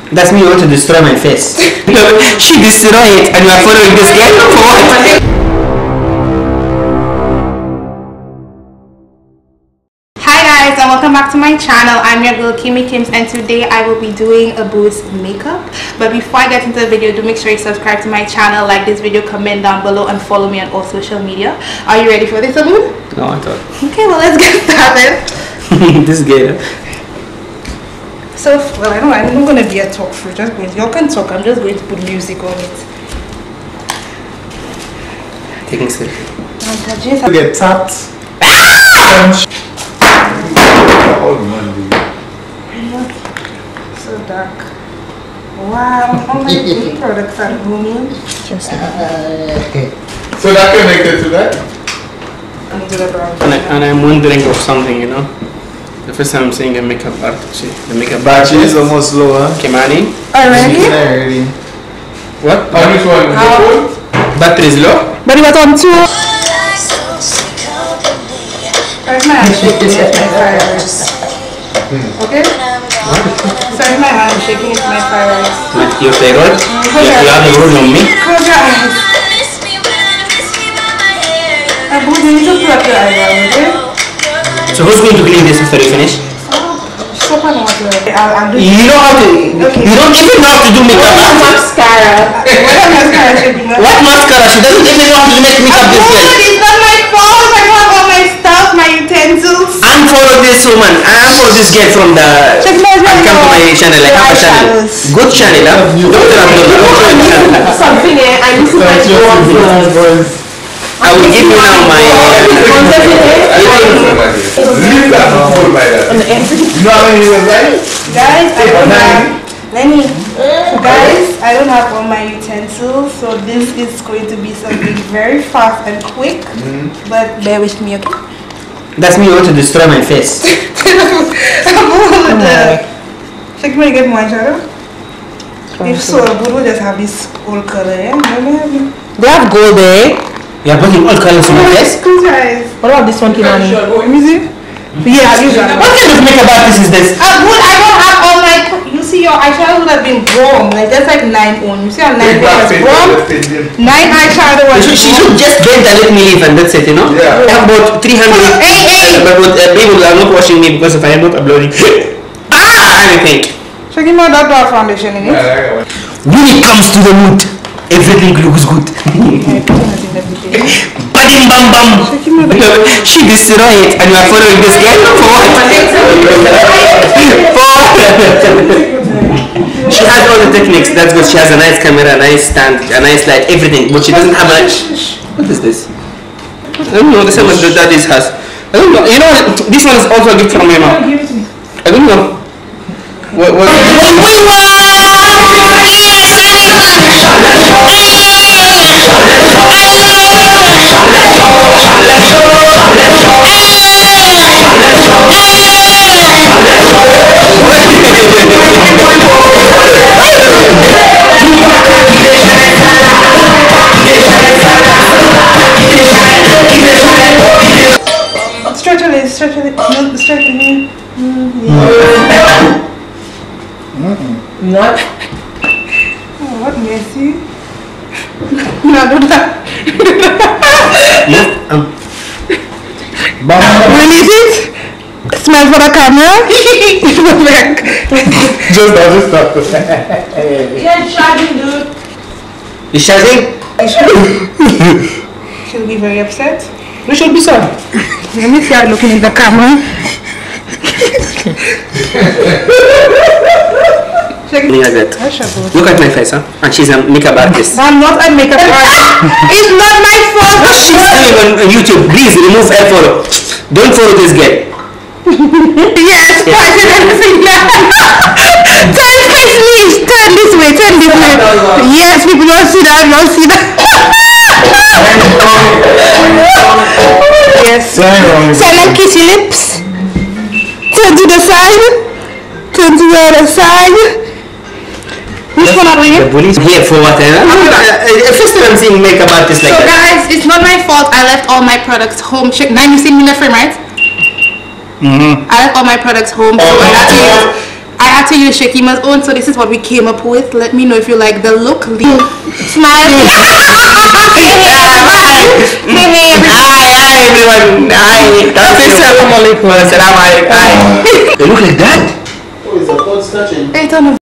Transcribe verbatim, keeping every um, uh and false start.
That's me, you want to destroy my face. She destroyed it and you are following this girl for what? Hi guys and welcome back to my channel. I'm your girl Kimmy Kims and today I will be doing a boo's makeup. But before I get into the video, do make sure you subscribe to my channel, like this video, comment down below and follow me on all social media. Are you ready for this, Abu? No, I thought. Okay, well let's get started. This girl. So, well, I know I'm not going to be a talk for just going to, y'all can talk, I'm just going to put music on it. Taking selfie. You get tapped. Oh man, so dark. Wow, all my beauty products are booming. Just so that connected to that? And to the brown. And, I, and I'm wondering of something, you know. The first time I'm seeing a makeup artist. The makeup battery is artist. almost low, huh? Kimani. Already? Already. What? On which one? Um, Battery is low? but it was on two. Where's my hand shaking? It's my fireworks. Okay? So if my hand shaking, it's my fireworks. Your thyroid? You, you have the roll on me? Close your eyes. Abu, you need to plug your eyebrows, okay? So who's going to clean this after you finish? Soap and water. I'll, I'll do it. You know how to, Okay. you don't even know how to do makeup. What mascara? What mascara shaking? What mascara? She doesn't even know how to make makeup this girl. It's not my fault. I have all my stuff, my utensils. Unfollow this woman. Unfollow this girl from the. Check my And come to my channel. I have a channel. Good channel, huh? Doctor Abdullah. Something eh? I need to find you. I will give you now my. Leave that phone by that. You know how many was that? Guys, I don't have. Lenny, guys, I don't have all my utensils, so this is going to be something very fast and quick. Mm. But bear with me, okay? That's me, you want to destroy my face. Check me get my shadow. If so, Abu will just have this old color, eh? They have gold, eh? You are putting all colors on my face? Close your eyes. What about this one, Kimani? Let me see. Yeah, you got it. What kind of makeup artist is this? Abu, I don't have all my. You see, your eyeshadow would have been wrong. Like, that's like nine on. You see how nine on is wrong? Nine eyeshadow was She, she should just bend and let me leave and that's it, you know? Yeah. I have about three hundred. Hey, hey! But uh, people are not watching me because if I am not uploading. Ah! Anything. Check him out, that dark foundation in it. When it comes to the mood, everything looks good. Bam bam bam! She destroyed it and you are following this girl for what? She has all the techniques, that's good. She has a nice camera, a nice stand, a nice light, everything, but she doesn't have much. What is this? I don't know, the same as the daddy's has. I don't know, you know, this one is also a gift from my mom. I don't know. What, what? Stretch a little, stretch a little, no, stretch a little. Mm, yeah. Not. Oh, what messy. No, do that. Yeah. Um. Release it. Smell for the camera. Just now, just now. Yeah, charging, dude. You charging? She'll be very upset. You should be sorry. Let me see her looking in the camera. Like that. Look at my face, huh? And she's a makeup artist. I'm not a makeup artist. It's not my fault. What she's doing on YouTube, please remove her follow. Don't follow this girl. Yes, Yeah. I should have seen that. Turn face me. Turn this way. Turn this way. Yes, people don't see that. Don't see that. Yes. Silent kissy lips. Turn to the side. Turn to the other side. Which one are we? The police here for what? Eh? Uh, first time I'm seeing makeup artists like so that. guys, it's not my fault. I left all my products home. Check. Now you see me in the frame, right? Mm-hmm. I left all my products home. So that means I had to use Shakima's own, so this is what we came up with. Let me know if you like the look. Leave. Smile. Hey, hey, Hi, everyone. Hi. Assalamu alaikum. Assalamu alaikum. They look like that. Hey, turn